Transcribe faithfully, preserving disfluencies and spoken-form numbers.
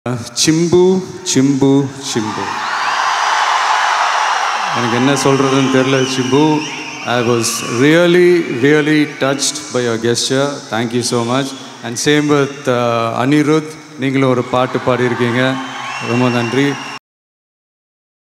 சிம்பு சிம்பு சிம்பு எனக்கு என்ன சொல்கிறதுன்னு தெரியல. Simbu, I was really really touched by your gesture. Thank you so much. And same with uh, Anirudh, நீங்களும் ஒரு பாட்டு பாடியிருக்கீங்க, ரொம்ப நன்றி.